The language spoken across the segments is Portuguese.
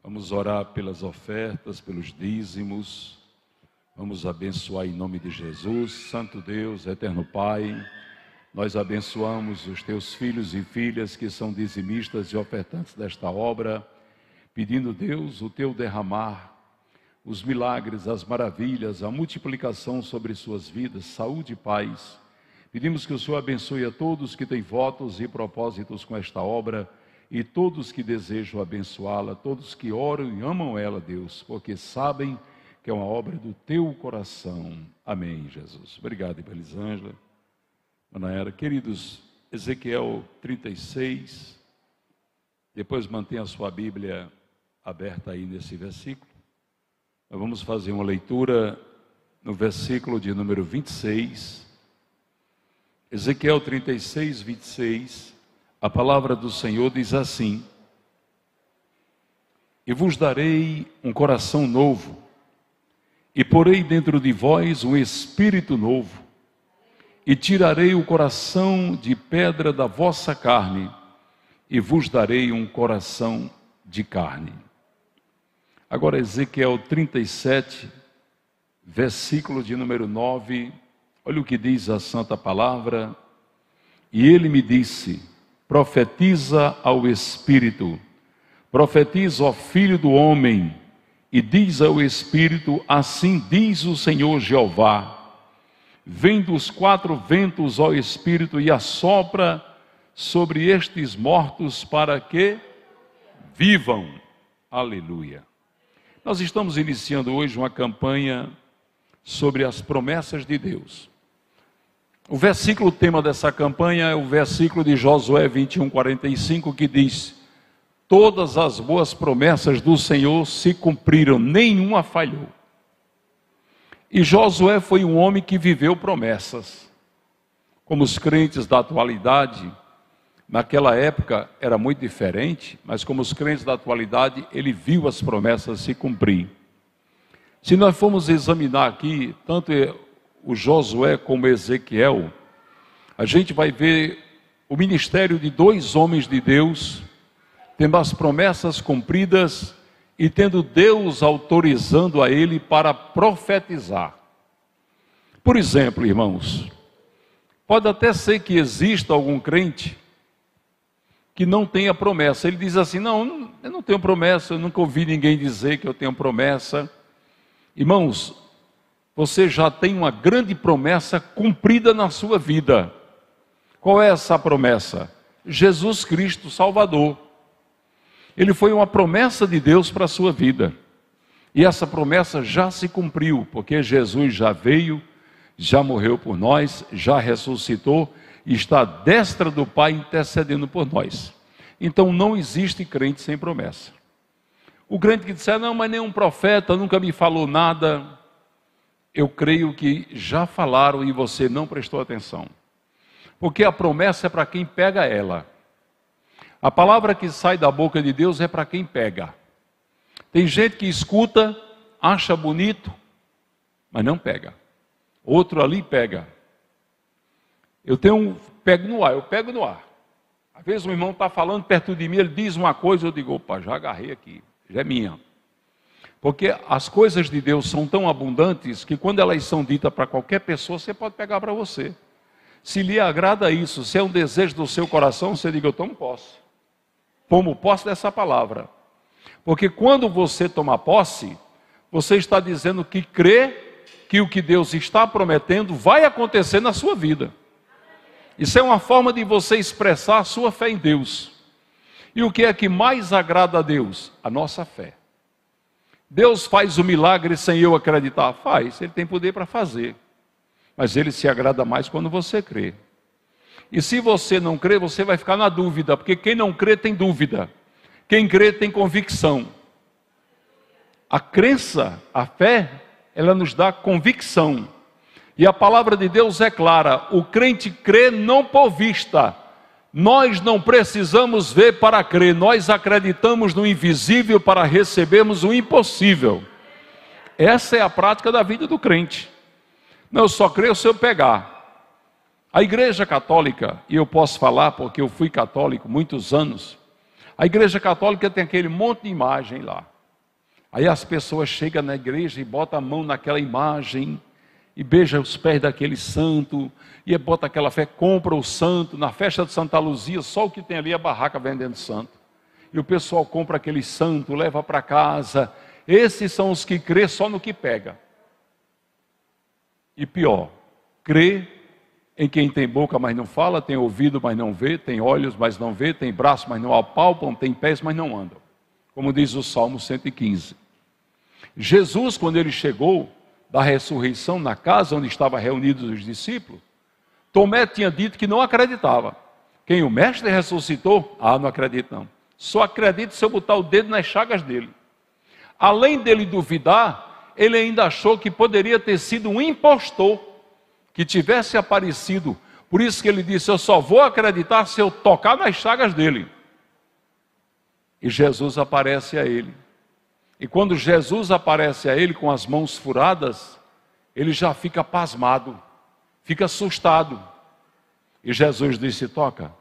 Vamos orar pelas ofertas, pelos dízimos. Vamos abençoar em nome de Jesus. Santo Deus, eterno Pai, nós abençoamos os teus filhos e filhas que são dizimistas e ofertantes desta obra, pedindo, Deus, o teu derramar, os milagres, as maravilhas, a multiplicação sobre suas vidas, saúde e paz. Pedimos que o Senhor abençoe a todos que têm votos e propósitos com esta obra e todos que desejam abençoá-la, todos que oram e amam ela, Deus, porque sabem que é uma obra do teu coração. Amém, Jesus. Obrigado, Elisângela. Manaera, queridos, Ezequiel 36, depois mantenha a sua Bíblia aberta aí nesse versículo. Nós vamos fazer uma leitura no versículo de número 26. Ezequiel 36, 26, a palavra do Senhor diz assim: E vos darei um coração novo, e porei dentro de vós um espírito novo, e tirarei o coração de pedra da vossa carne, e vos darei um coração de carne. Agora Ezequiel 37, versículo de número 9, olha o que diz a santa palavra. E ele me disse: profetiza ao Espírito, profetiza ao Filho do Homem, e diz ao Espírito: assim diz o Senhor Jeová, vem dos quatro ventos, ó Espírito, e assopra sobre estes mortos para que vivam. Aleluia. Nós estamos iniciando hoje uma campanha sobre as promessas de Deus. O versículo tema dessa campanha é o versículo de Josué 21:45, que diz: todas as boas promessas do Senhor se cumpriram, nenhuma falhou. E Josué foi um homem que viveu promessas. Como os crentes da atualidade, naquela época era muito diferente, mas como os crentes da atualidade, ele viu as promessas se cumprir. Se nós formos examinar aqui, tanto o Josué como Ezequiel, a gente vai ver o ministério de dois homens de Deus, tendo as promessas cumpridas e tendo Deus autorizando a ele para profetizar. Por exemplo, irmãos, pode até ser que exista algum crente que não tenha promessa. Ele diz assim: não, eu não tenho promessa, eu nunca ouvi ninguém dizer que eu tenho promessa. Irmãos, você já tem uma grande promessa cumprida na sua vida. Qual é essa promessa? Jesus Cristo Salvador. Ele foi uma promessa de Deus para a sua vida. E essa promessa já se cumpriu, porque Jesus já veio, já morreu por nós, já ressuscitou e está à destra do Pai intercedendo por nós. Então não existe crente sem promessa. O crente que disser: não, mas nenhum profeta nunca me falou nada. Eu creio que já falaram e você não prestou atenção. Porque a promessa é para quem pega ela. A palavra que sai da boca de Deus é para quem pega. Tem gente que escuta, acha bonito, mas não pega. Outro ali pega. Eu pego no ar. Às vezes um irmão está falando perto de mim, ele diz uma coisa, eu digo: opa, já agarrei aqui, já é minha. Porque as coisas de Deus são tão abundantes que quando elas são ditas para qualquer pessoa, você pode pegar para você. Se lhe agrada isso, se é um desejo do seu coração, você diga: eu tomo posse. Tomo posse dessa palavra. Porque quando você toma posse, você está dizendo que crê que o que Deus está prometendo vai acontecer na sua vida. Isso é uma forma de você expressar a sua fé em Deus. E o que é que mais agrada a Deus? A nossa fé. Deus faz o milagre sem eu acreditar? Faz, Ele tem poder para fazer. Mas Ele se agrada mais quando você crê. E se você não crê, você vai ficar na dúvida, porque quem não crê tem dúvida. Quem crê tem convicção. A crença, a fé, ela nos dá convicção. E a palavra de Deus é clara: o crente crê não por vista. Nós não precisamos ver para crer, nós acreditamos no invisível para recebermos o impossível. Essa é a prática da vida do crente. Não, eu só creio se eu pegar. A Igreja Católica, e eu posso falar porque eu fui católico muitos anos, a Igreja Católica tem aquele monte de imagem lá. Aí as pessoas chegam na igreja e botam a mão naquela imagem, e beija os pés daquele santo, e bota aquela fé, compra o santo. Na festa de Santa Luzia, só o que tem ali é a barraca vendendo santo. E o pessoal compra aquele santo, leva para casa. Esses são os que crê só no que pega. E pior, crê em quem tem boca, mas não fala, tem ouvido, mas não vê, tem olhos, mas não vê, tem braço, mas não apalpam, tem pés, mas não andam. Como diz o Salmo 115. Jesus, quando ele chegou da ressurreição na casa onde estavam reunidos os discípulos, Tomé tinha dito que não acreditava. Quem o mestre ressuscitou? Ah, não acredito não. Só acredito se eu botar o dedo nas chagas dele. Além dele duvidar, ele ainda achou que poderia ter sido um impostor que tivesse aparecido. Por isso que ele disse, eu só vou acreditar se eu tocar nas chagas dele. E Jesus aparece a ele. E quando Jesus aparece a ele com as mãos furadas, ele já fica pasmado, fica assustado. E Jesus disse, toca.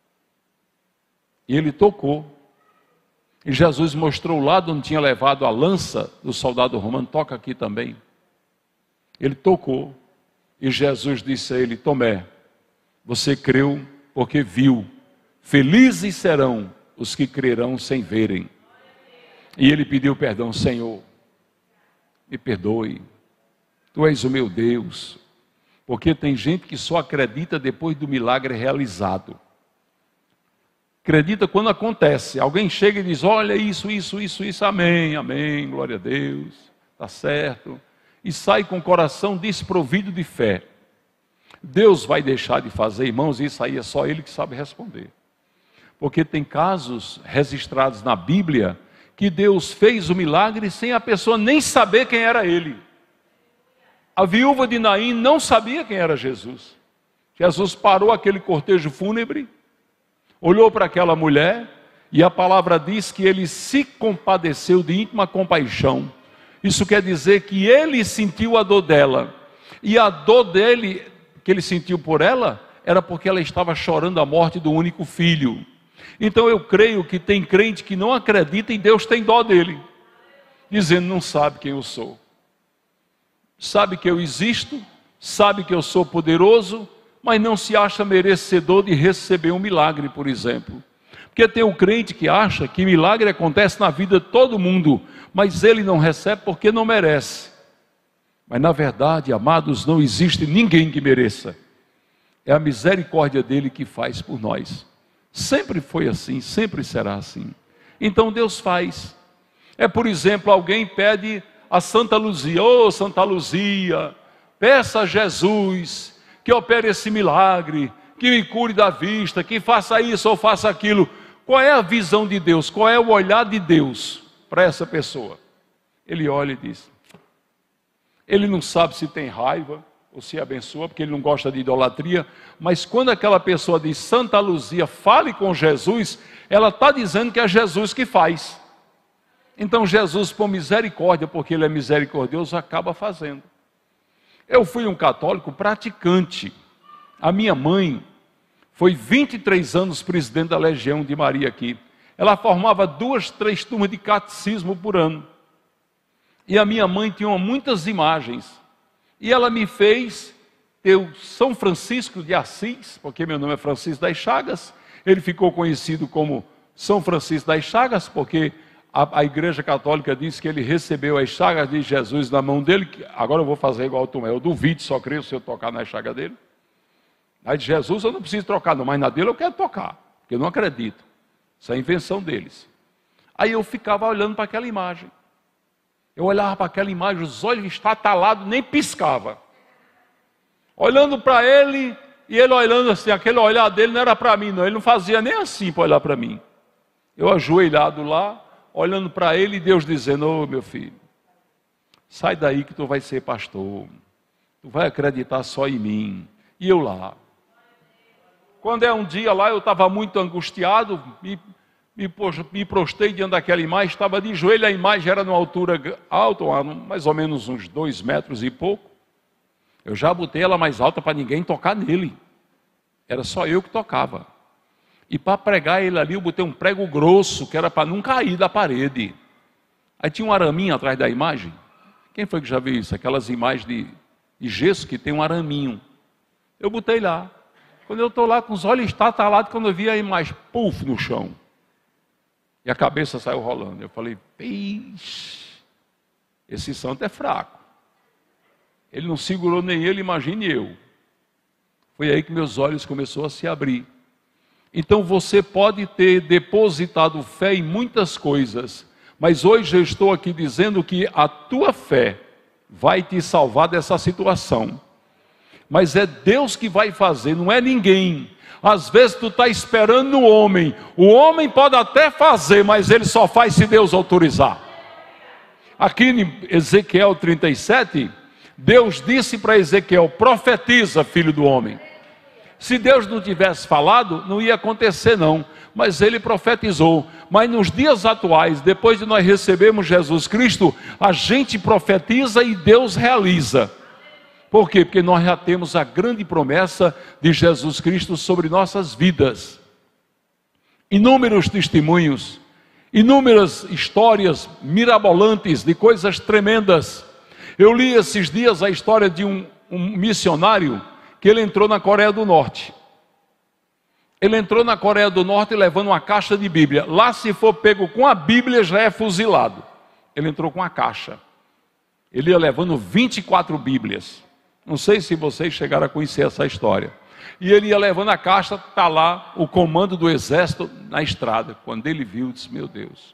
E ele tocou. E Jesus mostrou o lado onde tinha levado a lança do soldado romano, toca aqui também. Ele tocou. E Jesus disse a ele, Tomé, você creu porque viu. Felizes serão os que crerão sem verem. E ele pediu perdão, Senhor, me perdoe, Tu és o meu Deus, porque tem gente que só acredita depois do milagre realizado. Acredita quando acontece, alguém chega e diz, olha isso, amém, amém, glória a Deus, está certo, e sai com o coração desprovido de fé. Deus vai deixar de fazer, irmãos, isso aí é só Ele que sabe responder. Porque tem casos registrados na Bíblia, que Deus fez o milagre sem a pessoa nem saber quem era ele. A viúva de Naim não sabia quem era Jesus. Jesus parou aquele cortejo fúnebre, olhou para aquela mulher, e a palavra diz que ele se compadeceu de íntima compaixão. Isso quer dizer que ele sentiu a dor dela, e a dor dele, que ele sentiu por ela, era porque ela estava chorando a morte do único filho. Então eu creio que tem crente que não acredita e Deus tem dó dele, dizendo, não sabe quem eu sou. Sabe que eu existo, sabe que eu sou poderoso, mas não se acha merecedor de receber um milagre, por exemplo. Porque tem o crente que acha que milagre acontece na vida de todo mundo, mas ele não recebe porque não merece. Mas na verdade, amados, não existe ninguém que mereça. É a misericórdia dele que faz por nós. Sempre foi assim, sempre será assim. Então Deus faz. É, por exemplo, alguém pede a Santa Luzia, ô Santa Luzia, peça a Jesus que opere esse milagre, que me cure da vista, que faça isso ou faça aquilo. Qual é a visão de Deus? Qual é o olhar de Deus para essa pessoa? Ele olha e diz, ele não sabe se tem raiva ou se abençoa, porque ele não gosta de idolatria, mas quando aquela pessoa diz, Santa Luzia, fale com Jesus, ela está dizendo que é Jesus que faz. Então Jesus, por misericórdia, porque ele é misericordioso, acaba fazendo. Eu fui um católico praticante. A minha mãe foi 23 anos presidente da Legião de Maria aqui. Ela formava 2, 3 turmas de catecismo por ano. E a minha mãe tinha muitas imagens. E ela me fez ter o São Francisco de Assis, porque meu nome é Francisco das Chagas. Ele ficou conhecido como São Francisco das Chagas, porque a Igreja Católica diz que ele recebeu as chagas de Jesus na mão dele. Agora eu vou fazer igual o Tomé, eu duvido, só creio se eu tocar na chaga dele. Aí de Jesus eu não preciso trocar, não, mas na dele eu quero tocar, porque eu não acredito. Isso é invenção deles. Aí eu ficava olhando para aquela imagem. Eu olhava para aquela imagem, os olhos estatalados, nem piscava. Olhando para ele, e ele olhando assim, aquele olhar dele não era para mim, não. Ele não fazia nem assim para olhar para mim. Eu ajoelhado lá, olhando para ele, e Deus dizendo, ô meu filho, sai daí que tu vai ser pastor. Tu vai acreditar só em mim. E eu lá. Quando é um dia lá, eu estava muito angustiado, me prostei diante daquela imagem, estava de joelho, a imagem era numa altura alta, mais ou menos uns 2 metros e pouco. Eu já botei ela mais alta para ninguém tocar nele. Era só eu que tocava. E para pregar ele ali, eu botei um prego grosso, que era para não cair da parede. Aí tinha um araminho atrás da imagem. Quem foi que já viu isso? Aquelas imagens de gesso que tem um araminho. Eu botei lá. Quando eu estou lá com os olhos estatalados, quando eu vi a imagem, puf, no chão. E a cabeça saiu rolando. Eu falei, peixe, esse santo é fraco. Ele não segurou nem ele, imagine eu. Foi aí que meus olhos começaram a se abrir. Então você pode ter depositado fé em muitas coisas, mas hoje eu estou aqui dizendo que a tua fé vai te salvar dessa situação. Mas é Deus que vai fazer, não é ninguém. Às vezes tu está esperando no homem. O homem pode até fazer, mas ele só faz se Deus autorizar. Aqui em Ezequiel 37, Deus disse para Ezequiel, profetiza, filho do homem. Se Deus não tivesse falado, não ia acontecer não. Mas ele profetizou. Mas nos dias atuais, depois de nós recebermos Jesus Cristo, a gente profetiza e Deus realiza. Por quê? Porque nós já temos a grande promessa de Jesus Cristo sobre nossas vidas. Inúmeros testemunhos, inúmeras histórias mirabolantes de coisas tremendas. Eu li esses dias a história de um missionário que ele entrou na Coreia do Norte. Ele entrou na Coreia do Norte levando uma caixa de Bíblia. Lá, se for pego com a Bíblia, já é fuzilado. Ele entrou com a caixa. Ele ia levando 24 Bíblias. Não sei se vocês chegaram a conhecer essa história. E ele ia levando a caixa, está lá o comando do exército na estrada. Quando ele viu, disse, meu Deus.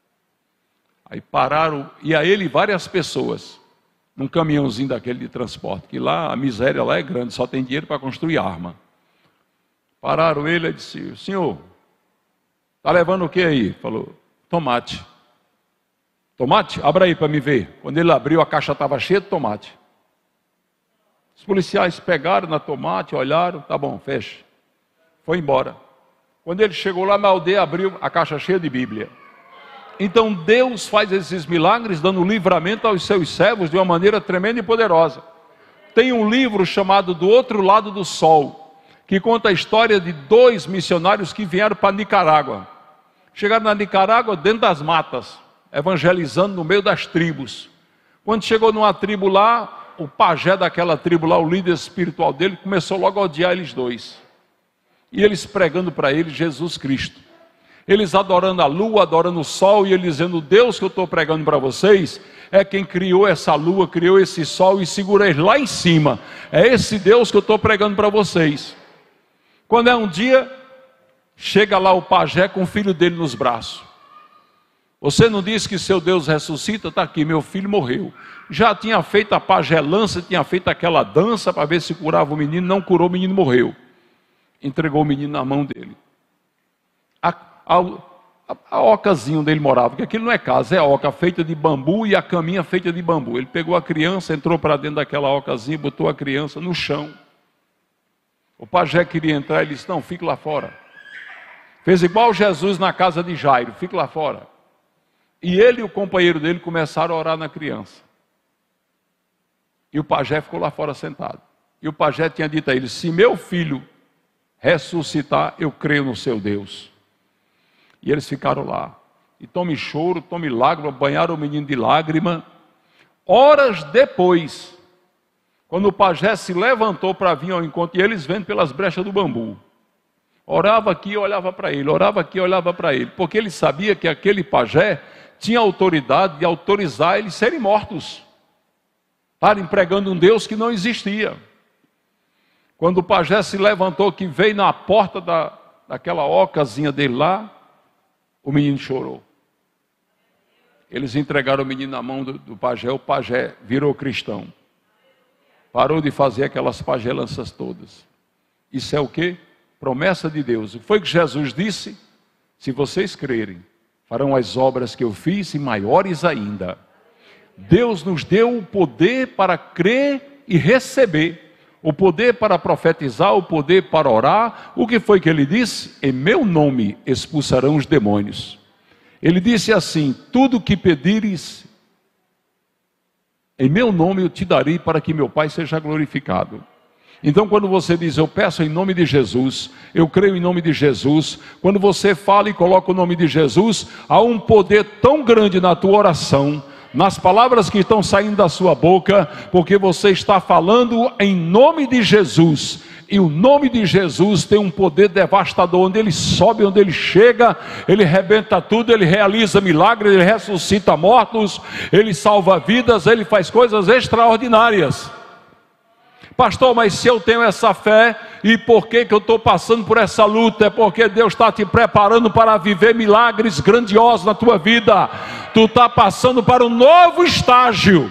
Aí pararam, e a ele várias pessoas, num caminhãozinho daquele de transporte, que lá a miséria lá é grande, só tem dinheiro para construir arma. Pararam ele e disse, senhor, está levando o que aí? Falou, tomate. Tomate? Abra aí para me ver. Quando ele abriu, a caixa estava cheia de tomate. Os policiais pegaram na tomate, olharam, tá bom, fecha. Foi embora. Quando ele chegou lá na aldeia, abriu a caixa cheia de Bíblia. Então Deus faz esses milagres, dando livramento aos seus servos de uma maneira tremenda e poderosa. Tem um livro chamado Do Outro Lado do Sol, que conta a história de 2 missionários que vieram para Nicarágua. Chegaram na Nicarágua dentro das matas, evangelizando no meio das tribos. Quando chegou numa tribo lá, o pajé daquela tribo lá, o líder espiritual dele, começou logo a odiar eles dois. E eles pregando para eles Jesus Cristo. Eles adorando a lua, adorando o sol, e ele dizendo, o Deus que eu estou pregando para vocês, é quem criou essa lua, criou esse sol e segura eles lá em cima. É esse Deus que eu estou pregando para vocês. Quando é um dia, chega lá o pajé com o filho dele nos braços. Você não disse que seu Deus ressuscita? Está aqui, meu filho morreu. Já tinha feito a pagelança, tinha feito aquela dança para ver se curava o menino, não curou, o menino morreu. Entregou o menino na mão dele. A ocazinha onde ele morava, porque aquilo não é casa, é oca feita de bambu e a caminha feita de bambu. Ele pegou a criança, entrou para dentro daquela ocazinha, botou a criança no chão. O pajé queria entrar, ele disse, não, fique lá fora. Fez igual Jesus na casa de Jairo, fique lá fora. E ele e o companheiro dele começaram a orar na criança. E o pajé ficou lá fora sentado. E o pajé tinha dito a ele, se meu filho ressuscitar, eu creio no seu Deus. E eles ficaram lá. E tome choro, tome lágrima, banharam o menino de lágrima. Horas depois, quando o pajé se levantou para vir ao encontro, e eles vendo pelas brechas do bambu. Orava aqui e olhava para ele, orava aqui e olhava para ele. Porque ele sabia que aquele pajé tinha autoridade de autorizar eles serem mortos. Estarem pregando um Deus que não existia. Quando o pajé se levantou, que veio na porta daquela ocazinha dele lá, o menino chorou. Eles entregaram o menino na mão do pajé, o pajé virou cristão. Parou de fazer aquelas pagelanças todas. Isso é o quê? Promessa de Deus. O que foi que Jesus disse? Se vocês crerem, farão as obras que eu fiz e maiores ainda. Deus nos deu o poder para crer e receber. O poder para profetizar, o poder para orar. O que foi que ele disse? Em meu nome expulsarão os demônios. Ele disse assim, tudo que pedires, em meu nome eu te darei para que meu Pai seja glorificado. Então, quando você diz, eu peço em nome de Jesus, eu creio em nome de Jesus, quando você fala e coloca o nome de Jesus, há um poder tão grande na tua oração, nas palavras que estão saindo da sua boca, porque você está falando em nome de Jesus. E o nome de Jesus tem um poder devastador, onde ele sobe, onde ele chega, ele rebenta tudo, ele realiza milagres, ele ressuscita mortos, ele salva vidas, ele faz coisas extraordinárias. Pastor, mas se eu tenho essa fé, e por que eu estou passando por essa luta? É porque Deus está te preparando para viver milagres grandiosos na tua vida. Tu está passando para um novo estágio.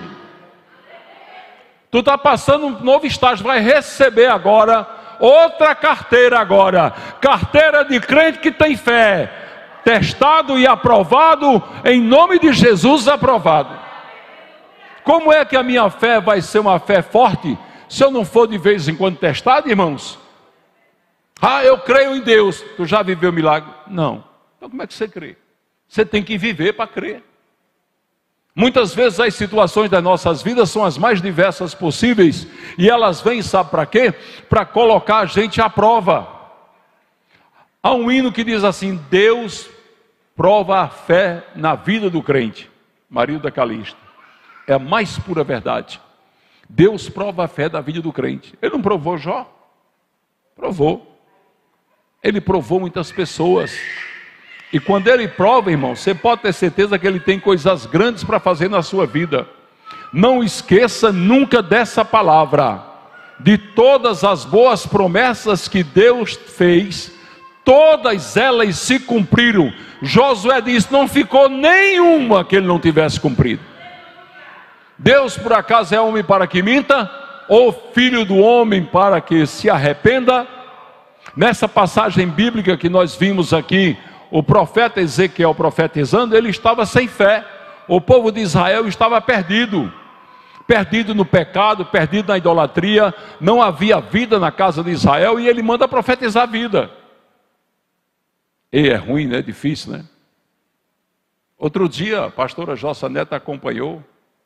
Tu está passando um novo estágio, vai receber agora outra carteira agora. Carteira de crente que tem fé. Testado e aprovado, em nome de Jesus aprovado. Como é que a minha fé vai ser uma fé forte? Se eu não for de vez em quando testado, irmãos. Ah, eu creio em Deus. Tu já viveu milagre? Não. Então como é que você crê? Você tem que viver para crer. Muitas vezes as situações das nossas vidas são as mais diversas possíveis. E elas vêm, sabe para quê? Para colocar a gente à prova. Há um hino que diz assim: Deus prova a fé na vida do crente. Marido da Calista. É a mais pura verdade. Deus prova a fé da vida do crente. Ele não provou Jó? Provou. Ele provou muitas pessoas. E quando ele prova, irmão, você pode ter certeza que ele tem coisas grandes para fazer na sua vida. Não esqueça nunca dessa palavra. De todas as boas promessas que Deus fez, todas elas se cumpriram. Josué disse, não ficou nenhuma que ele não tivesse cumprido. Deus por acaso é homem para que minta? Ou filho do homem para que se arrependa? Nessa passagem bíblica que nós vimos aqui, o profeta Ezequiel profetizando, ele estava sem fé. O povo de Israel estava perdido. Perdido no pecado, perdido na idolatria. Não havia vida na casa de Israel e ele manda profetizar a vida. E é ruim, né? Difícil, né? Outro dia, a pastora Jossa Neto acompanhou.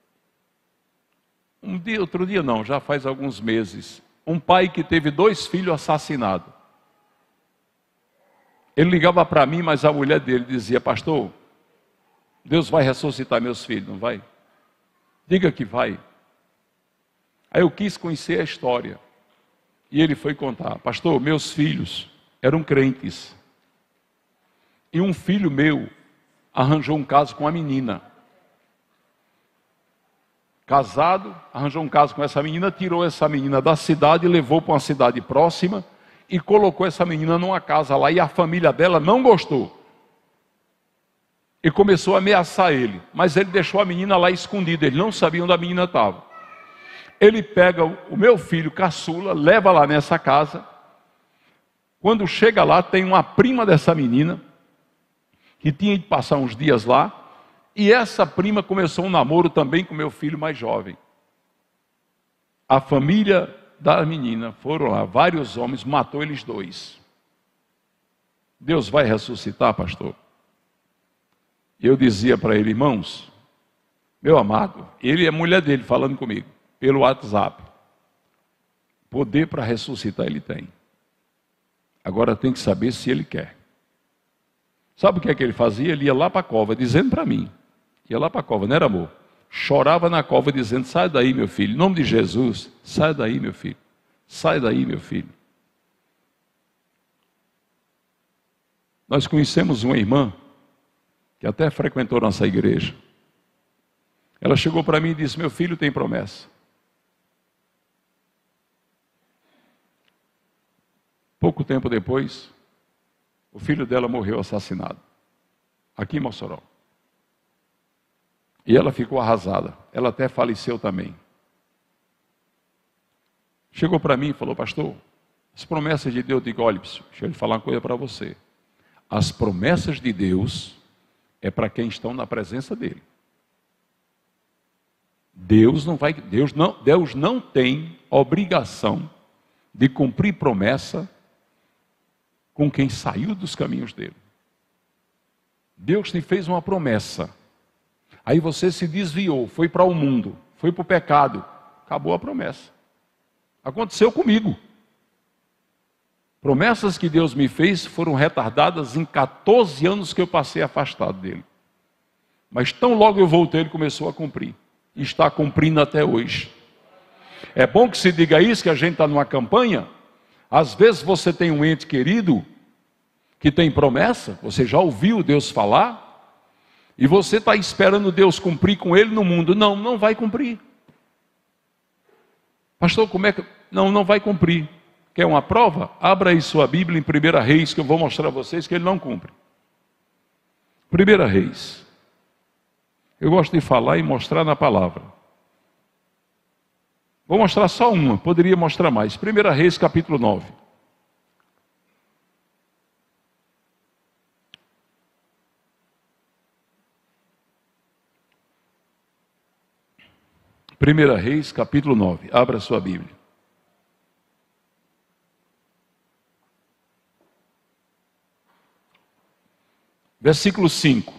Outro dia não, já faz alguns meses. Um pai que teve 2 filhos assassinados. Ele ligava para mim, mas a mulher dele dizia, pastor, Deus vai ressuscitar meus filhos, não vai? Diga que vai. Aí eu quis conhecer a história. E ele foi contar, pastor, meus filhos eram crentes. E um filho meu arranjou um caso com a menina. Casado, arranjou um caso com essa menina, tirou essa menina da cidade, levou para uma cidade próxima e colocou essa menina numa casa lá, e a família dela não gostou. E começou a ameaçar ele, mas ele deixou a menina lá escondida, ele não sabia onde a menina estava. Ele pega o meu filho caçula, leva lá nessa casa. Quando chega lá, tem uma prima dessa menina, que tinha de passar uns dias lá, e essa prima começou um namoro também com meu filho mais jovem. A família da menina foram lá, vários homens, matou eles 2. Deus vai ressuscitar, pastor? Eu dizia para ele, irmãos, meu amado, ele e a mulher dele falando comigo, pelo WhatsApp. Poder para ressuscitar ele tem. Agora tem que saber se ele quer. Sabe o que é que ele fazia? Ele ia lá para a cova, dizendo para mim, ia lá para a cova, não era amor? Chorava na cova dizendo, sai daí meu filho, em nome de Jesus, sai daí meu filho, sai daí meu filho. Nós conhecemos uma irmã, que até frequentou nossa igreja. Ela chegou para mim e disse, meu filho tem promessa. Pouco tempo depois, o filho dela morreu assassinado, aqui em Mossoró. E ela ficou arrasada. Ela até faleceu também. Chegou para mim e falou, pastor, as promessas de Deus, eu digo, olha, deixa eu lhe falar uma coisa para você. As promessas de Deus é para quem estão na presença dele. Deus não tem obrigação de cumprir promessa com quem saiu dos caminhos dele. Deus te fez uma promessa. Aí você se desviou, foi para o mundo, foi para o pecado, acabou a promessa. Aconteceu comigo. Promessas que Deus me fez foram retardadas em 14 anos que eu passei afastado dele. Mas tão logo eu voltei, ele começou a cumprir. E está cumprindo até hoje. É bom que se diga isso, que a gente está numa campanha. Às vezes você tem um ente querido que tem promessa, você já ouviu Deus falar, e você está esperando Deus cumprir com ele no mundo. Não, não vai cumprir. Pastor, como é que... Não vai cumprir. Quer uma prova? Abra aí sua Bíblia em 1 Reis, que eu vou mostrar a vocês que ele não cumpre. 1 Reis. Eu gosto de falar e mostrar na palavra. Vou mostrar só uma, poderia mostrar mais. 1 Reis, capítulo 9. Primeira Reis, capítulo 9. Abra sua Bíblia. Versículo 5.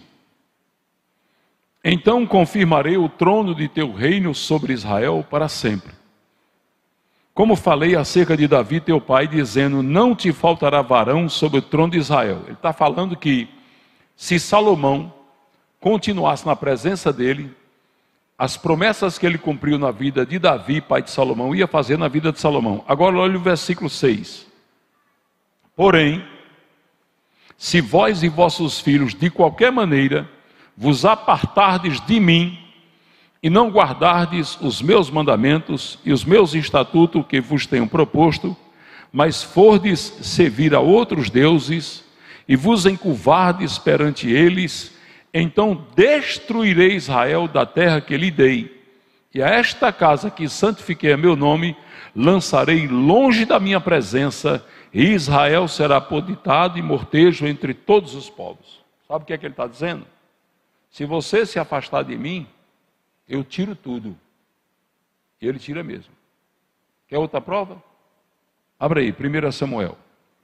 Então confirmarei o trono de teu reino sobre Israel para sempre. Como falei acerca de Davi teu pai, dizendo, não te faltará varão sobre o trono de Israel. Ele está falando que se Salomão continuasse na presença dele, as promessas que ele cumpriu na vida de Davi, pai de Salomão, ia fazer na vida de Salomão. Agora olha o versículo 6. Porém, se vós e vossos filhos de qualquer maneira vos apartardes de mim e não guardardes os meus mandamentos e os meus estatutos que vos tenho proposto, mas fordes servir a outros deuses e vos encurvardes perante eles, então destruirei Israel da terra que lhe dei, e a esta casa que santifiquei a meu nome, lançarei longe da minha presença, e Israel será apoditado e mortejo entre todos os povos. Sabe o que é que ele está dizendo? Se você se afastar de mim, eu tiro tudo. E ele tira mesmo. Quer outra prova? Abra aí, 1 Samuel.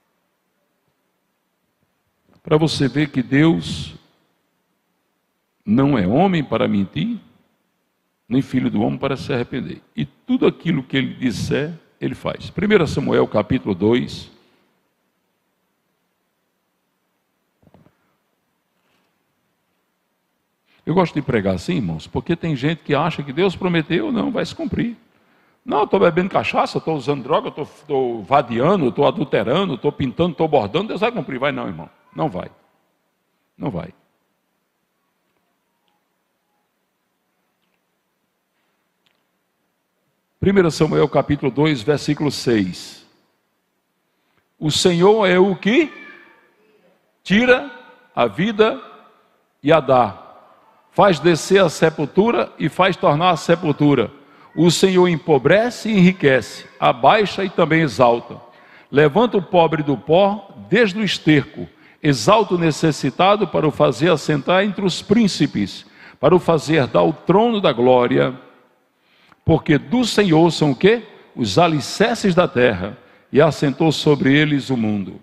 Para você ver que Deus não é homem para mentir, nem filho do homem para se arrepender. E tudo aquilo que ele disser, ele faz. 1 Samuel capítulo 2. Eu gosto de pregar assim, irmãos, porque tem gente que acha que Deus prometeu, não, vai se cumprir. Não, eu estou bebendo cachaça, estou usando droga, estou vadiando, estou adulterando, estou pintando, estou bordando, Deus vai cumprir. Vai não, irmão, não vai. Não vai. Primeiro Samuel capítulo 2, versículo 6. O Senhor é o que tira a vida e a dá. Faz descer a sepultura e faz tornar a sepultura. O Senhor empobrece e enriquece, abaixa e também exalta. Levanta o pobre do pó desde o esterco, exalta o necessitado para o fazer assentar entre os príncipes, para o fazer dar o trono da glória. Porque do Senhor são o quê? Os alicerces da terra, e assentou sobre eles o mundo.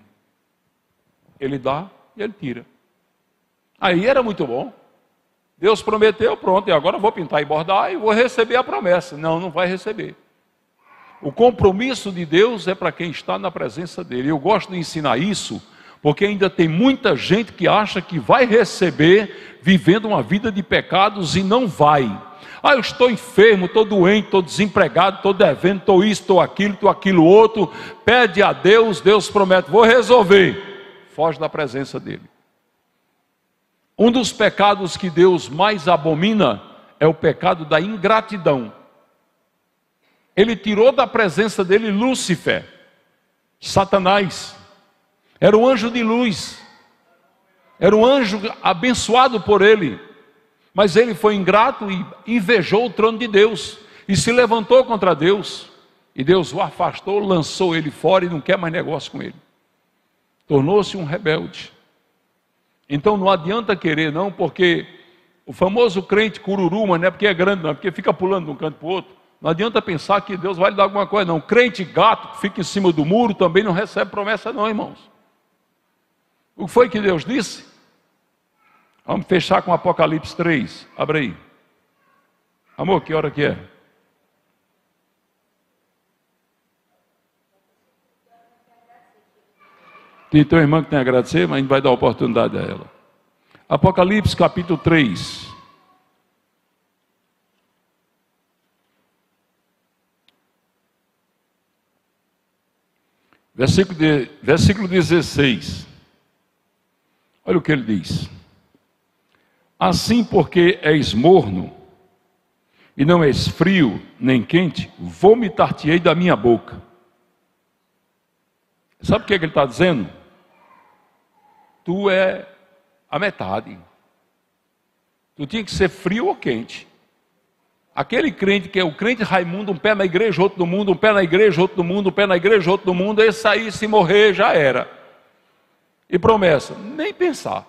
Ele dá e ele tira. Aí era muito bom. Deus prometeu, pronto, e agora eu vou pintar e bordar e vou receber a promessa. Não, não vai receber. O compromisso de Deus é para quem está na presença dele. Eu gosto de ensinar isso, porque ainda tem muita gente que acha que vai receber vivendo uma vida de pecados e não vai. Ah, eu estou enfermo, estou doente, estou desempregado, estou devendo, estou isso, estou aquilo outro. Pede a Deus, Deus promete, vou resolver. Foge da presença dele. Um dos pecados que Deus mais abomina é o pecado da ingratidão. Ele tirou da presença dele Lúcifer, Satanás. Era um anjo de luz. Era um anjo abençoado por ele. Mas ele foi ingrato e invejou o trono de Deus. E se levantou contra Deus. E Deus o afastou, lançou ele fora e não quer mais negócio com ele. Tornou-se um rebelde. Então não adianta querer não, porque o famoso crente cururu, mas não é porque é grande não, é porque fica pulando de um canto para o outro. Não adianta pensar que Deus vai lhe dar alguma coisa não. Crente gato que fica em cima do muro também não recebe promessa não, irmãos. O que foi que Deus disse? Vamos fechar com Apocalipse 3. Abre aí. Amor, que hora que é? Tem uma irmã que tem a agradecer, mas a gente vai dar oportunidade a ela. Apocalipse capítulo 3. Versículo 16. Olha o que ele diz. Assim, porque és morno, e não és frio nem quente, vomitar-te-ei da minha boca. Sabe o que ele está dizendo? Tu é a metade. Tu tinha que ser frio ou quente. Aquele crente que é o crente Raimundo, um pé na igreja, outro no mundo, um pé na igreja, outro no mundo, um pé na igreja, outro no mundo, esse aí, se morrer, já era. E promessa, nem pensar.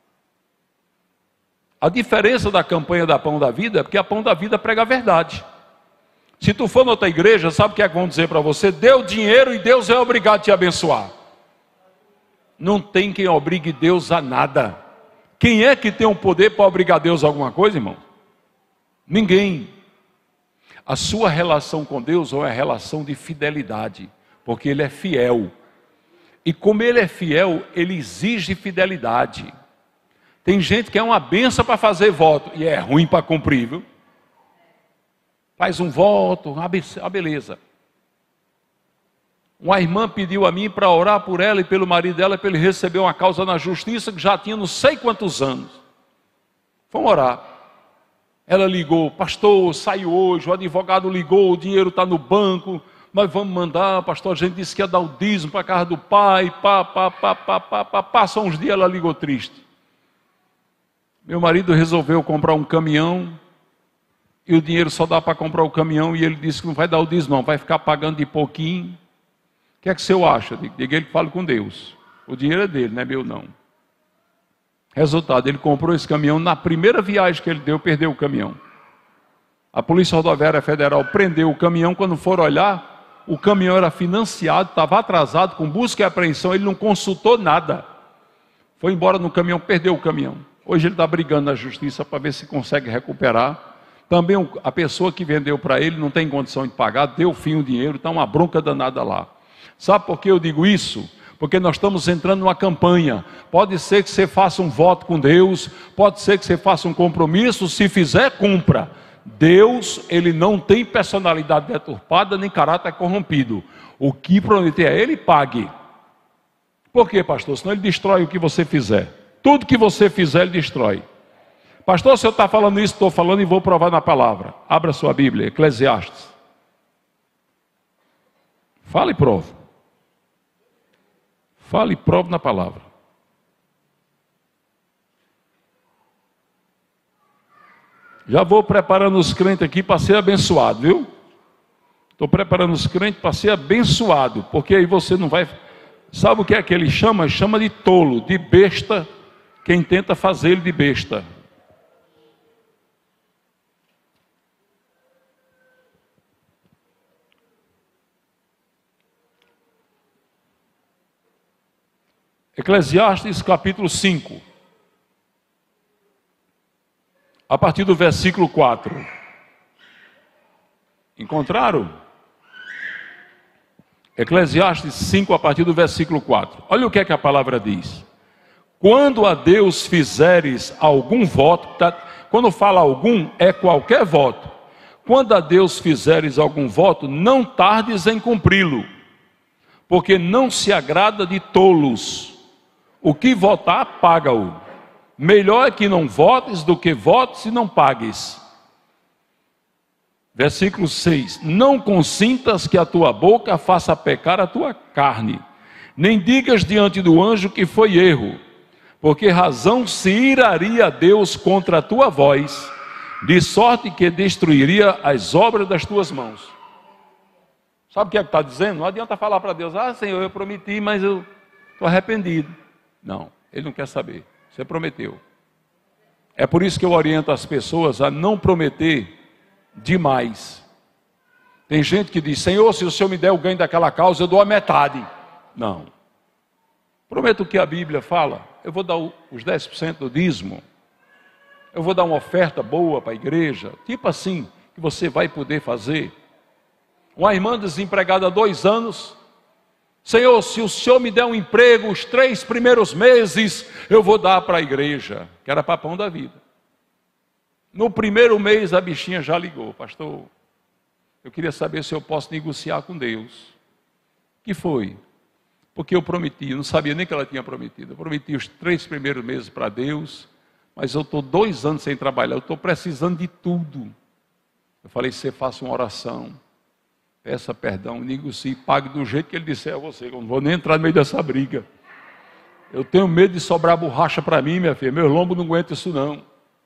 A diferença da campanha da Pão da Vida é porque a Pão da Vida prega a verdade. Se tu for na outra igreja, sabe o que é que vão dizer para você? Dê o dinheiro e Deus é obrigado a te abençoar. Não tem quem obrigue Deus a nada. Quem é que tem o poder para obrigar Deus a alguma coisa, irmão? Ninguém. A sua relação com Deus é uma relação de fidelidade, porque Ele é fiel. E como Ele é fiel, Ele exige fidelidade. Tem gente que é uma benção para fazer voto, e é ruim para cumprir, viu? Faz um voto, a beleza. Uma irmã pediu a mim para orar por ela e pelo marido dela, para ele receber uma causa na justiça, que já tinha não sei quantos anos. Vamos orar. Ela ligou, pastor, saiu hoje, o advogado ligou, o dinheiro está no banco, nós vamos mandar, pastor, a gente disse que ia dar o dízimo para a casa do pai, passa uns dias, ela ligou triste. Meu marido resolveu comprar um caminhão, e o dinheiro só dá para comprar o caminhão, e ele disse que não vai dar o dízimo não, vai ficar pagando de pouquinho. O que é que o senhor acha? Diga ele que fale com Deus. O dinheiro é dele, não é meu não. Resultado, ele comprou esse caminhão, na primeira viagem que ele deu, perdeu o caminhão. A Polícia Rodoviária Federal prendeu o caminhão, quando foram olhar, o caminhão era financiado, estava atrasado, com busca e apreensão, ele não consultou nada. Foi embora no caminhão, perdeu o caminhão. Hoje ele está brigando na justiça para ver se consegue recuperar. Também a pessoa que vendeu para ele não tem condição de pagar, deu fim o dinheiro, está uma bronca danada lá. Sabe por que eu digo isso? Porque nós estamos entrando numa campanha. Pode ser que você faça um voto com Deus, pode ser que você faça um compromisso, se fizer, cumpra. Deus, ele não tem personalidade deturpada, nem caráter corrompido. O que prometer a ele, pague. Por quê, pastor? Senão ele destrói o que você fizer. Tudo que você fizer, ele destrói. Pastor, o senhor está falando isso, estou falando e vou provar na palavra. Abra sua Bíblia, Eclesiastes. Fale e prove. Fale e prove na palavra. Já vou preparando os crentes aqui para ser abençoado, viu? Estou preparando os crentes para ser abençoado, porque aí você não vai... Sabe o que é que ele chama? Chama de tolo, de besta, quem tenta fazer ele de besta. Eclesiastes capítulo 5, a partir do versículo 4. Encontraram? Eclesiastes 5, a partir do versículo 4. Olha o que é que a palavra diz. Quando a Deus fizeres algum voto, quando fala algum, é qualquer voto. Quando a Deus fizeres algum voto, não tardes em cumpri-lo, porque não se agrada de tolos. O que votar, paga-o. Melhor é que não votes do que votes e não pagues. Versículo 6. Não consintas que a tua boca faça pecar a tua carne, nem digas diante do anjo que foi erro, porque razão se iraria a Deus contra a tua voz, de sorte que destruiria as obras das tuas mãos. Sabe o que é que está dizendo? Não adianta falar para Deus, Senhor, eu prometi, mas eu estou arrependido. Não, ele não quer saber. Você prometeu. É por isso que eu oriento as pessoas a não prometer demais. Tem gente que diz, Senhor, se o Senhor me der o ganho daquela causa, eu dou a metade. Não. Prometa o que a Bíblia fala. Eu vou dar os 10% do dízimo. Eu vou dar uma oferta boa para a igreja. Tipo assim, que você vai poder fazer. Uma irmã desempregada há 2 anos, Senhor, se o Senhor me der um emprego, os 3 primeiros meses, eu vou dar para a igreja, que era papão da vida. No primeiro mês, a bichinha já ligou: pastor, eu queria saber se eu posso negociar com Deus. Que foi? Porque eu prometi, eu não sabia nem que ela tinha prometido. Eu prometi os 3 primeiros meses para Deus, mas eu estou 2 anos sem trabalhar, eu estou precisando de tudo. Eu falei: você faça uma oração, peça perdão, negocie, pague do jeito que ele disser a você. Eu não vou nem entrar no meio dessa briga. Eu tenho medo de sobrar borracha para mim, minha filha. Meu lombo não aguenta isso não.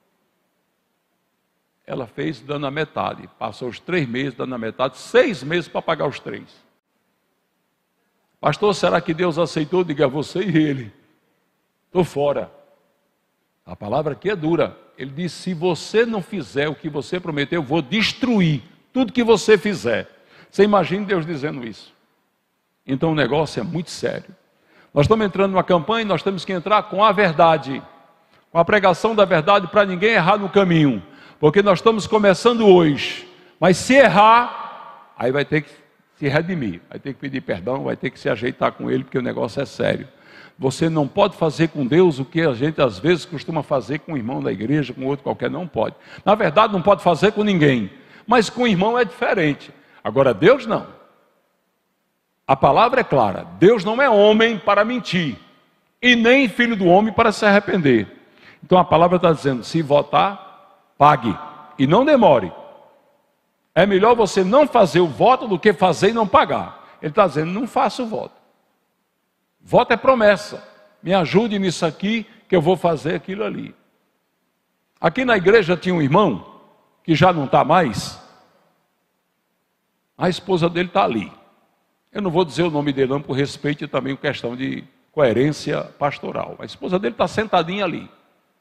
Ela fez dando a metade. Passou os 3 meses dando a metade, 6 meses para pagar os 3. Pastor, será que Deus aceitou? Diga: você e ele. Estou fora. A palavra aqui é dura. Ele disse: se você não fizer o que você prometeu, eu vou destruir tudo que você fizer. Você imagina Deus dizendo isso? Então o negócio é muito sério. Nós estamos entrando numa campanha e nós temos que entrar com a verdade, com a pregação da verdade, para ninguém errar no caminho, porque nós estamos começando hoje, mas se errar, aí vai ter que se redimir, vai ter que pedir perdão, vai ter que se ajeitar com ele, porque o negócio é sério. Você não pode fazer com Deus o que a gente às vezes costuma fazer com um irmão da igreja, com outro qualquer, não pode. Na verdade não pode fazer com ninguém, mas com o irmão é diferente. Agora Deus não. A palavra é clara: Deus não é homem para mentir, e nem filho do homem para se arrepender. Então a palavra está dizendo: se votar, pague, e não demore. É melhor você não fazer o voto do que fazer e não pagar. Ele está dizendo: não faça o voto. Voto é promessa. Me ajude nisso aqui, que eu vou fazer aquilo ali. Aqui na igreja tinha um irmão, que já não está mais. A esposa dele está ali. Eu não vou dizer o nome dele não, por respeito e também por questão de coerência pastoral. A esposa dele está sentadinha ali.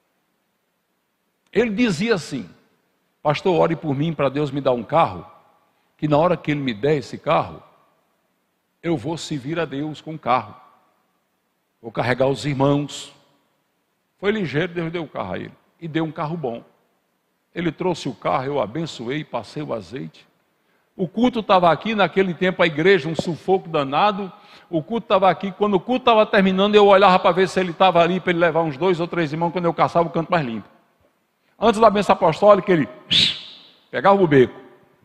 Ele dizia assim: pastor, ore por mim para Deus me dar um carro, que na hora que ele me der esse carro, eu vou servir a Deus com o carro. Vou carregar os irmãos. Foi ligeiro, Deus deu o carro a ele. E deu um carro bom. Ele trouxe o carro, eu abençoei, passei o azeite. O culto estava aqui, naquele tempo a igreja, um sufoco danado. O culto estava aqui, quando o culto estava terminando, eu olhava para ver se ele estava ali, para ele levar uns 2 ou 3 irmãos, quando eu caçava o canto mais limpo. Antes da bênção apostólica, ele pegava o beco.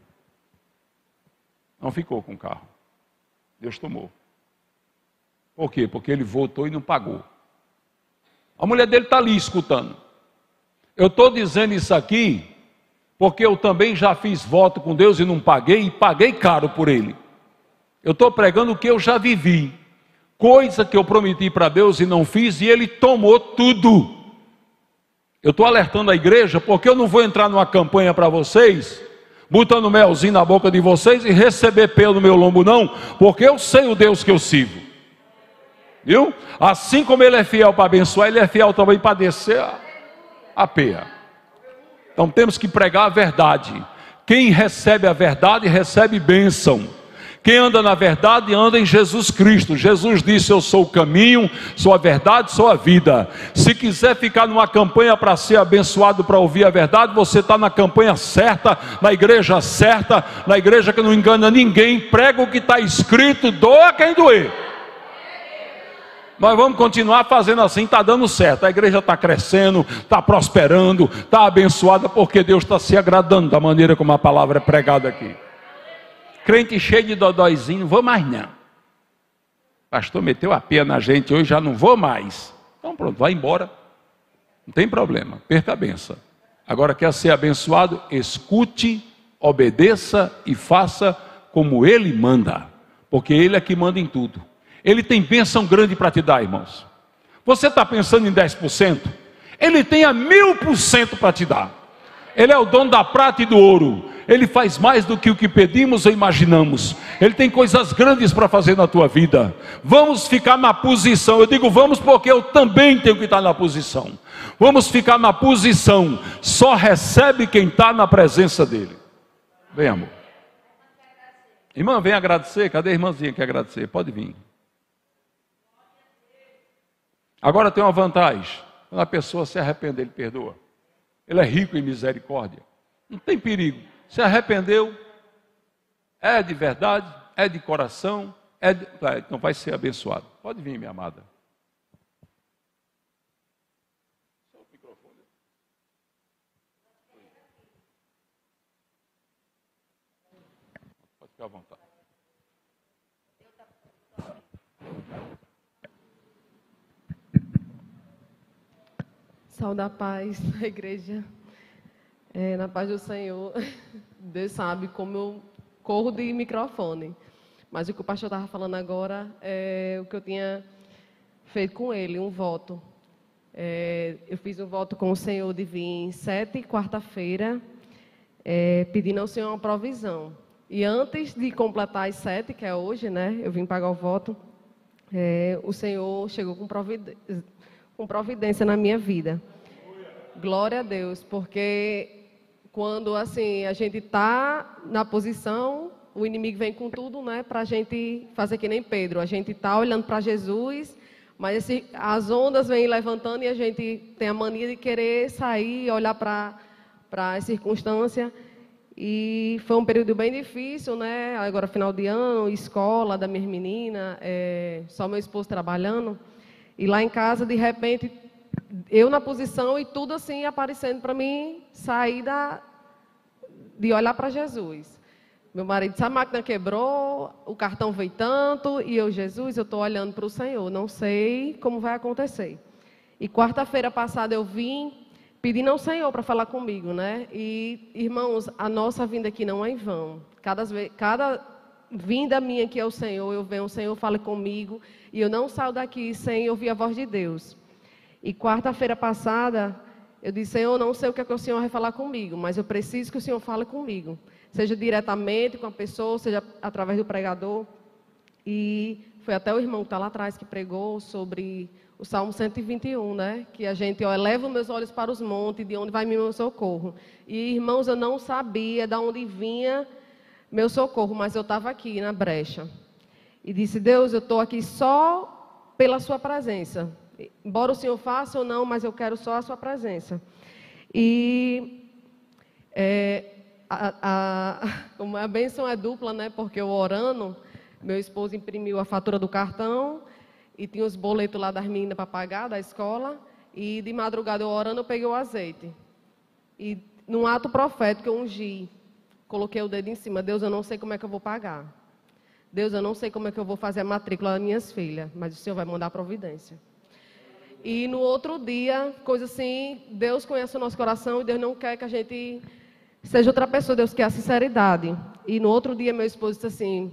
Não ficou com o carro. Deus tomou. Por quê? Porque ele votou e não pagou. A mulher dele está ali escutando. Eu estou dizendo isso aqui porque eu também já fiz voto com Deus e não paguei, e paguei caro por ele. Eu estou pregando o que eu já vivi, coisa que eu prometi para Deus e não fiz, e ele tomou tudo. Eu estou alertando a igreja, porque eu não vou entrar numa campanha para vocês, botando melzinho na boca de vocês e receber pelo no meu lombo não, porque eu sei o Deus que eu sirvo. Viu? Assim como ele é fiel para abençoar, ele é fiel também para descer a peia. Então temos que pregar a verdade. Quem recebe a verdade, recebe bênção. Quem anda na verdade, anda em Jesus Cristo. Jesus disse: eu sou o caminho, sou a verdade, sou a vida. Se quiser ficar numa campanha para ser abençoado, para ouvir a verdade, você está na campanha certa, na igreja certa, na igreja que não engana ninguém. Prega o que está escrito, doa quem doer. Nós vamos continuar fazendo assim, está dando certo. A igreja está crescendo, está prosperando, está abençoada, porque Deus está se agradando da maneira como a palavra é pregada aqui. Crente cheio de dodóizinho, não vou mais não. Pastor meteu a pia na gente hoje, já não vou mais. Então pronto, vai embora. Não tem problema, perca a benção. Agora quer ser abençoado? Escute, obedeça e faça como Ele manda. Porque Ele é que manda em tudo. Ele tem bênção grande para te dar, irmãos. Você está pensando em 10%? Ele tem a 1000% para te dar. Ele é o dono da prata e do ouro. Ele faz mais do que o que pedimos ou imaginamos. Ele tem coisas grandes para fazer na tua vida. Vamos ficar na posição. Eu digo vamos porque eu também tenho que estar na posição. Vamos ficar na posição. Só recebe quem está na presença dele. Vem, amor. Irmã, vem agradecer. Cadê a irmãzinha que quer agradecer? Pode vir. Agora tem uma vantagem. Quando a pessoa se arrepende, ele perdoa. Ele é rico em misericórdia. Não tem perigo. Se arrependeu, é de verdade, é de coração, Então vai ser abençoado. Pode vir, minha amada. Pode ficar à vontade. Saúde a paz da igreja, na paz do Senhor. Deus sabe como eu corro de microfone, mas o que o pastor estava falando agora é o que eu tinha feito com ele, um voto. Eu fiz um voto com o Senhor de vir 7, quarta-feira, pedindo ao Senhor uma provisão. E antes de completar as 7, que é hoje, né, eu vim pagar o voto, o Senhor chegou com providência na minha vida. Glória a Deus, porque quando assim a gente está na posição, o inimigo vem com tudo, né, para a gente fazer que nem Pedro. A gente está olhando para Jesus, mas as ondas vêm levantando e a gente tem a mania de querer sair, olhar para as circunstâncias. E foi um período bem difícil, né? Agora final de ano, escola da minha menina, só meu esposo trabalhando. E lá em casa, de repente, eu na posição e tudo assim aparecendo para mim sair de olhar para Jesus. Meu marido disse, a máquina quebrou, o cartão veio tanto, e eu, Jesus, eu estou olhando para o Senhor, não sei como vai acontecer. E quarta-feira passada eu vim pedindo ao Senhor para falar comigo, né? E, irmãos, a nossa vinda aqui não é em vão. Cada vinda minha aqui ao Senhor, eu venho, o Senhor fala comigo, e eu não saio daqui sem ouvir a voz de Deus. E quarta-feira passada, eu disse, Senhor, não sei o que é que o Senhor vai falar comigo, mas eu preciso que o Senhor fale comigo. Seja diretamente com a pessoa, seja através do pregador. E foi até o irmão que está lá atrás que pregou sobre o Salmo 121, né? Que a gente, eleva os meus olhos para os montes, de onde vai meu socorro. E, irmãos, eu não sabia de onde vinha meu socorro, mas eu estava aqui na brecha. E disse, Deus, eu estou aqui só pela sua presença. Embora o Senhor faça ou não, mas eu quero só a sua presença. E como a bênção é dupla, né? Porque eu orando, meu esposo imprimiu a fatura do cartão e tinha os boletos lá das meninas para pagar da escola. E de madrugada eu orando, eu peguei o azeite. E num ato profético eu ungi, coloquei o dedo em cima. Deus, eu não sei como é que eu vou pagar. Deus, eu não sei como é que eu vou fazer a matrícula das minhas filhas, mas o Senhor vai mandar a providência. E no outro dia, coisa assim, Deus conhece o nosso coração e Deus não quer que a gente seja outra pessoa, Deus quer a sinceridade. E no outro dia, meu esposo disse assim,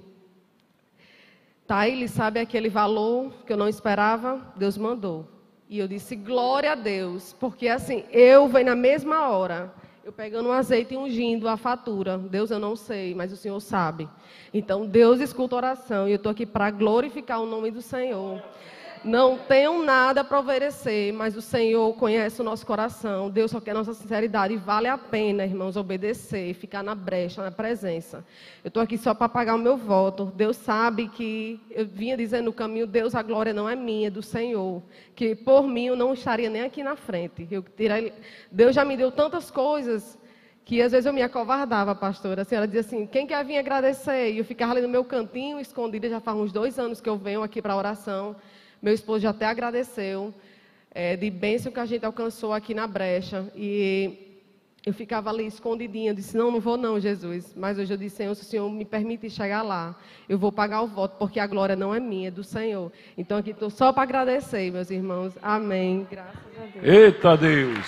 tá, ele sabe aquele valor que eu não esperava, Deus mandou. E eu disse, glória a Deus, porque assim, eu venho na mesma hora, eu pegando um azeite e ungindo a fatura. Deus, eu não sei, mas o Senhor sabe. Então, Deus escuta a oração e eu estou aqui para glorificar o nome do Senhor. Não tenho nada para oferecer, mas o Senhor conhece o nosso coração. Deus só quer nossa sinceridade. E vale a pena, irmãos, obedecer, ficar na brecha, na presença. Eu estou aqui só para pagar o meu voto. Deus sabe que eu vinha dizendo no caminho, Deus, a glória não é minha, é do Senhor. Que por mim eu não estaria nem aqui na frente. Deus já me deu tantas coisas que às vezes eu me acovardava, pastora. A senhora dizia assim, quem quer vir agradecer? E eu ficava ali no meu cantinho, escondida, já faz uns 2 anos que eu venho aqui para a oração. Meu esposo já até agradeceu de bênção que a gente alcançou aqui na brecha. E eu ficava ali escondidinha. Eu disse, não vou não, Jesus. Mas hoje eu disse, Senhor, se o Senhor me permite chegar lá, eu vou pagar o voto, porque a glória não é minha, é do Senhor. Então aqui estou só para agradecer, meus irmãos. Amém. Graças a Deus. Eita Deus!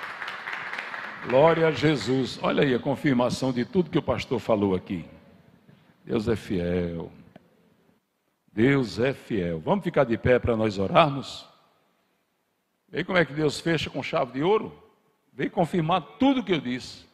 Glória a Jesus. Olha aí a confirmação de tudo que o pastor falou aqui. Deus é fiel. Deus é fiel. Vamos ficar de pé para nós orarmos? Vê como é que Deus fecha com chave de ouro? Veio confirmar tudo que eu disse.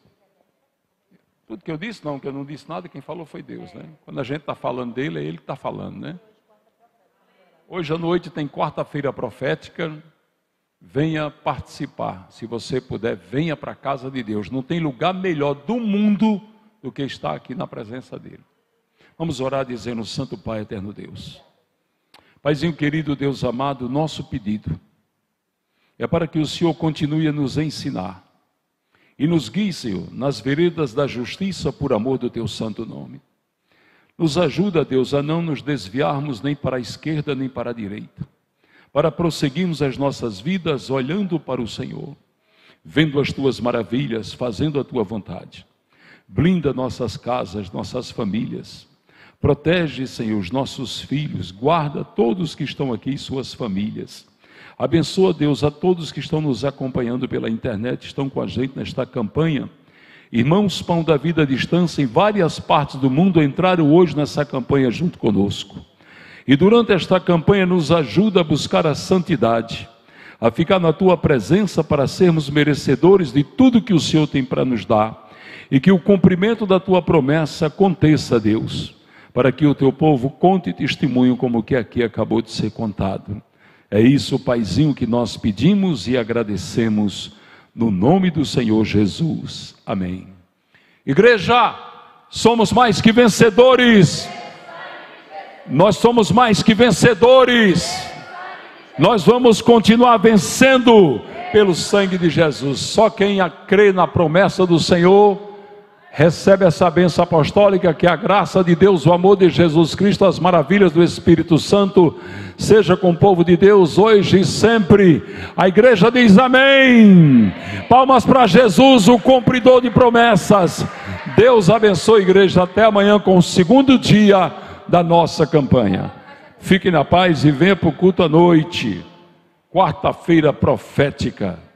Tudo que eu disse, não, que eu não disse nada, quem falou foi Deus, né? Quando a gente está falando dele, é ele que está falando, né? Hoje à noite tem quarta-feira profética. Venha participar. Se você puder, venha para a casa de Deus. Não tem lugar melhor do mundo do que estar aqui na presença dele. Vamos orar dizendo, Santo Pai, eterno Deus. Paizinho querido, Deus amado, nosso pedido é para que o Senhor continue a nos ensinar e nos guie, Senhor, nas veredas da justiça por amor do teu santo nome. Nos ajuda, Deus, a não nos desviarmos nem para a esquerda nem para a direita, para prosseguirmos as nossas vidas olhando para o Senhor, vendo as Tuas maravilhas, fazendo a Tua vontade. Blinda nossas casas, nossas famílias. Protege, Senhor, os nossos filhos. Guarda todos que estão aqui e suas famílias. Abençoa, Deus, a todos que estão nos acompanhando pela internet, estão com a gente nesta campanha. Irmãos Pão da Vida à distância, em várias partes do mundo, entraram hoje nessa campanha junto conosco. E durante esta campanha nos ajuda a buscar a santidade, a ficar na Tua presença para sermos merecedores de tudo que o Senhor tem para nos dar. E que o cumprimento da Tua promessa aconteça, Deus, para que o Teu povo conte testemunho como o que aqui acabou de ser contado. É isso, Paizinho, que nós pedimos e agradecemos no nome do Senhor Jesus. Amém. Igreja, somos mais que vencedores. Nós somos mais que vencedores. Nós vamos continuar vencendo pelo sangue de Jesus. Só quem crê na promessa do Senhor recebe essa bênção apostólica, que a graça de Deus, o amor de Jesus Cristo, as maravilhas do Espírito Santo, seja com o povo de Deus, hoje e sempre. A igreja diz amém. Palmas para Jesus, o cumpridor de promessas. Deus abençoe a igreja, até amanhã com o segundo dia da nossa campanha. Fiquem na paz e venha para o culto à noite, quarta-feira profética.